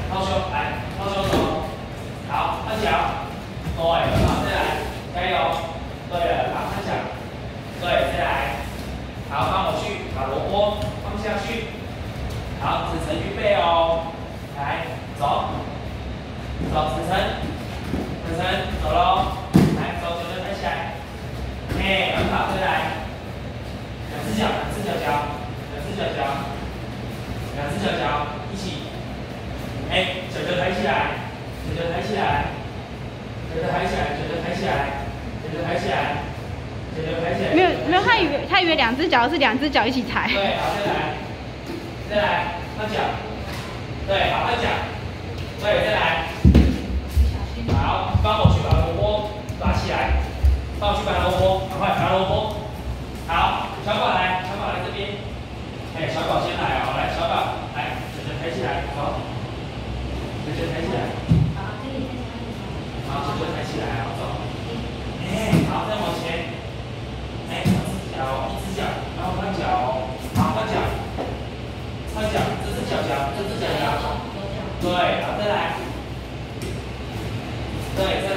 抛胸，来，抛胸手，好，换脚，对，很好，再来，加油，对了，好，换脚，对，再来，好，帮我去把萝卜放下去，好，子晨预备哦，来，走，走，子晨，走喽，来，走，脚抬起来，嘿，很好，再来，两只脚一起。 哎，脚抬起来，脚抬起来， 没有，他以为两只脚是两只脚一起抬。 对，好，再来，换脚，对，好，换脚，对，再来，好，帮我去把萝卜抓起来，帮我去拔萝卜，赶快拔萝卜，好，小宝来这边，哎，小宝先来哦，来，小宝，来，脚抬起来，走。 脚抬起来，好，脚抬起来，好走。哎，好，再往前。哎，一只脚，然后换脚，好，换脚，这只脚，对，好，再来，对，再